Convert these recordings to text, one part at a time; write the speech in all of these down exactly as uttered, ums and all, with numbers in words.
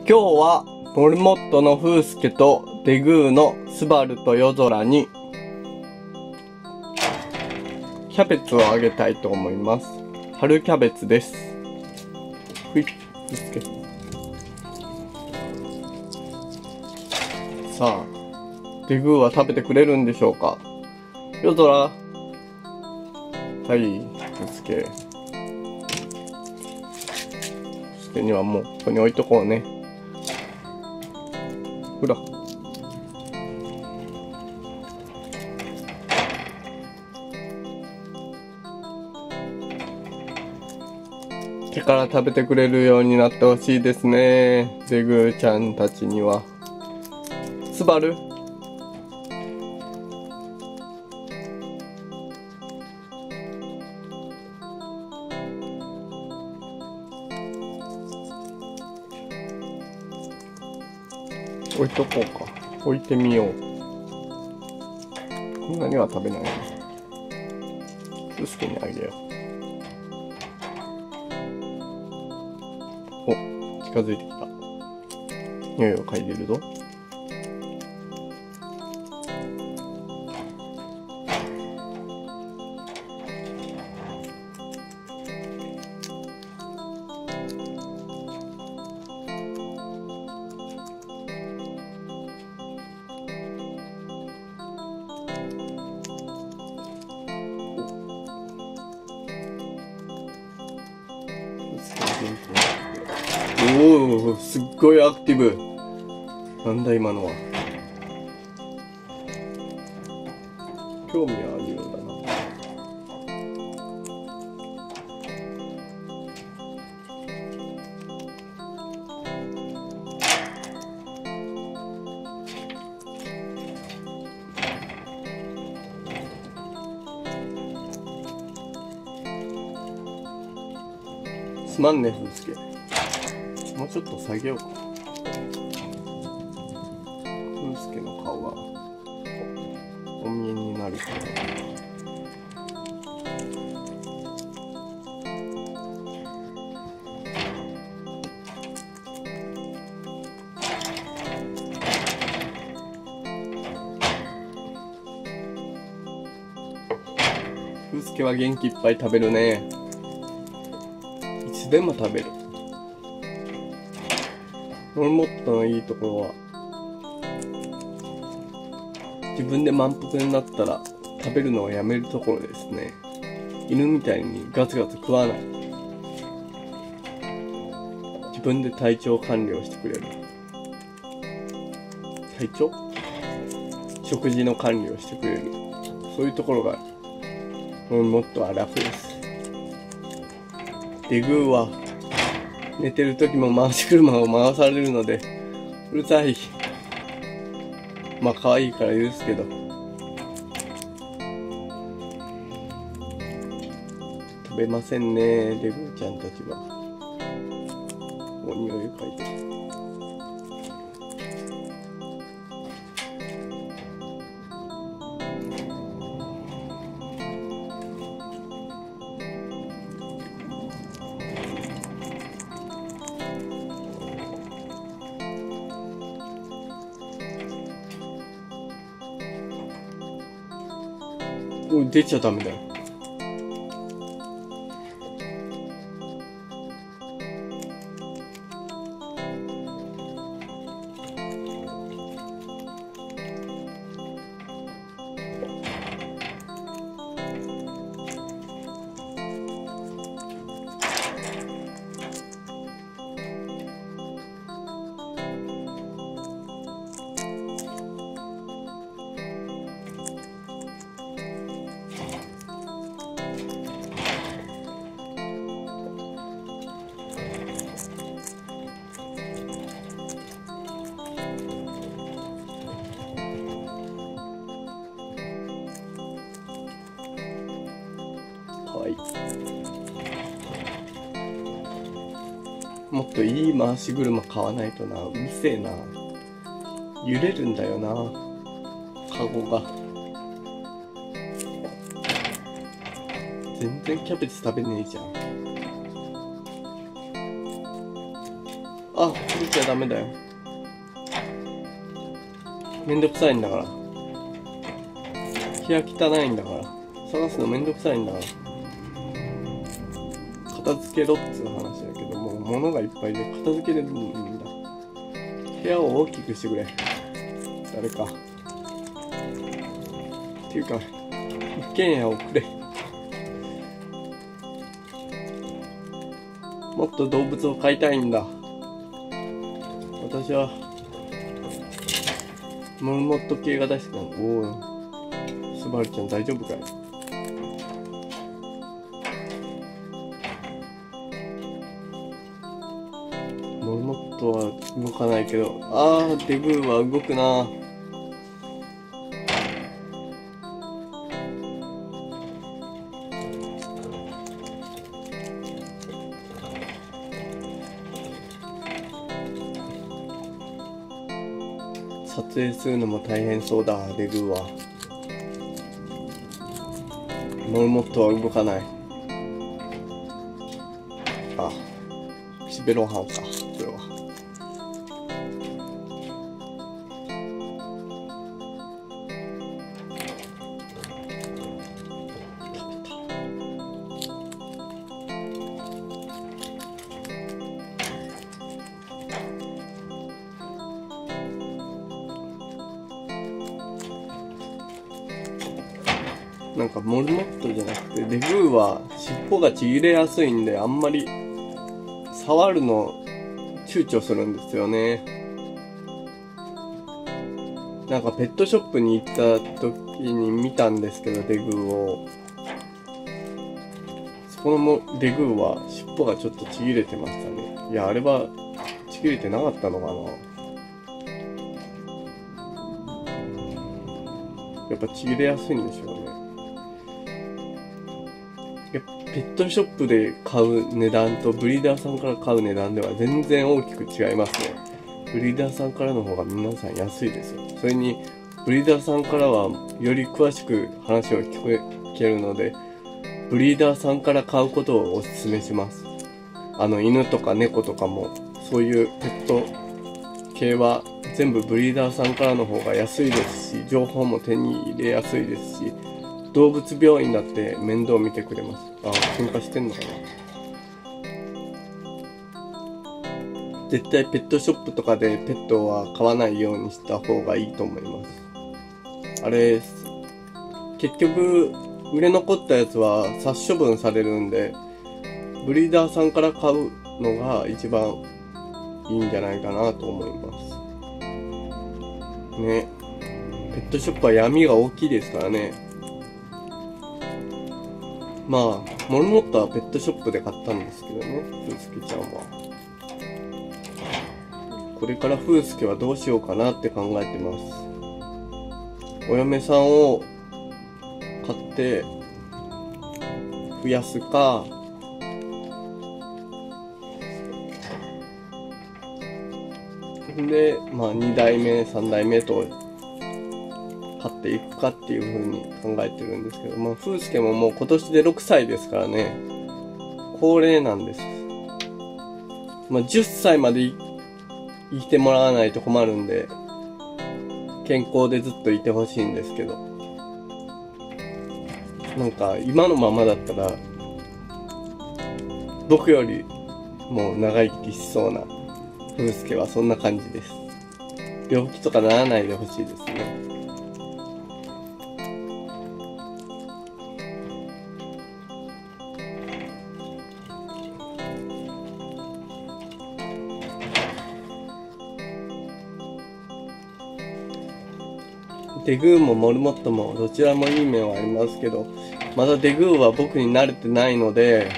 今日はモルモットのフースケとデグーのスバルと夜空にキャベツをあげたいと思います。春キャベツです。ふい、フースケ。さあ、デグーは食べてくれるんでしょうか。夜空。はい、フースケ。フースケにはもうここに置いとこうね。ほら。手から食べてくれるようになってほしいですね。デグーちゃんたちには。スバル？置いとこうか。置いてみよう。こんなには食べないね。フースケにあげよう。お、近づいてきた。匂いを嗅いでるぞ。おお、すっごいアクティブ。なんだ今のは。興味あるようだな。すまんね、フースケ。もうちょっと下げようか。フースケの顔がお見えになるから。フースケは元気いっぱい食べるね。いつでも食べる。モルモットのいいところは、自分で満腹になったら食べるのをやめるところですね。犬みたいにガツガツ食わない。自分で体調管理をしてくれる。体調？食事の管理をしてくれる。そういうところがモルモットは楽です。デグーは寝てる時も回し車を回されるのでうるさい。まあ可愛いから許すけど、食べませんね、デグーちゃんたちは。お匂いを嗅いでる。おい、出ちゃダメだよ。はい、もっといい回し車買わないとな。うるせえな。揺れるんだよな、カゴが。全然キャベツ食べねえじゃん。 あ、切っちゃダメだよ。めんどくさいんだから。部屋汚いんだから。探すのめんどくさいんだから。片付けろっつう話だけど、もう物がいっぱいで片付けれるんだ。部屋を大きくしてくれ。誰か。っていうか、一軒家をくれ。もっと動物を飼いたいんだ。私はモルモット系が大好きなんだ。おお、スバルちゃん大丈夫かい？モルモットは動かないけど、あー、デグーは動くな。撮影するのも大変そうだ、デグーは。モルモットは動かない。あ、シベロンハンか、これは。なんかモルモットじゃなくてデグーは尻尾がちぎれやすいんで、あんまり触るの躊躇するんですよね。なんかペットショップに行った時に見たんですけど、デグーを。そこのもデグーは尻尾がちょっとちぎれてましたね。いや、あれはちぎれてなかったのかな。やっぱちぎれやすいんでしょうね。ペットショップで買う値段とブリーダーさんから買う値段では全然大きく違いますね。ブリーダーさんからの方が皆さん安いですよ。それにブリーダーさんからはより詳しく話を聞けるので、ブリーダーさんから買うことをお勧めします。あの犬とか猫とかもそういうペット系は全部ブリーダーさんからの方が安いですし、情報も手に入れやすいですし、動物病院だって面倒見てくれます。あ、喧嘩してんのかな。絶対ペットショップとかでペットは飼わないようにした方がいいと思います。あれ、結局売れ残ったやつは殺処分されるんで、ブリーダーさんから買うのが一番いいんじゃないかなと思いますね。ペットショップは闇が大きいですからね。まあモルモットはペットショップで買ったんですけどね、フースケちゃんは。これからフースケはどうしようかなって考えてます。お嫁さんを買って増やすか、でまあに代目さん代目と買っていくかっていう風に考えてるんですけど、まあフースケももう今年でろくさいですからね、高齢なんです。まあじゅっさいまで生きてもらわないと困るんで、健康でずっといてほしいんですけど、なんか今のままだったら僕よりもう長生きしそうなフースケはそんな感じです。病気とかならないでほしいですね。デグーもモルモットもどちらもいい面はありますけど、まだデグーは僕に慣れてないので、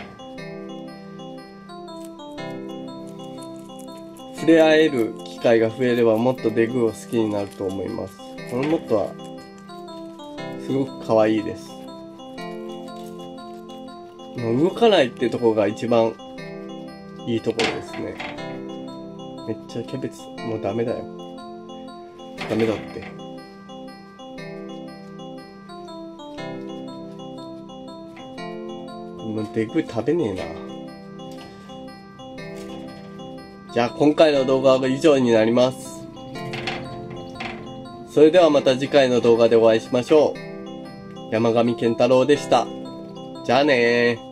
触れ合える機会が増えればもっとデグーを好きになると思います。モルモットはすごく可愛いです。もう動かないってところが一番いいところですね。めっちゃキャベツ、もうダメだよ。ダメだって。もうデグー食べねえな。 じゃあ今回の動画は以上になります。それではまた次回の動画でお会いしましょう。山上健太郎でした。じゃあねー。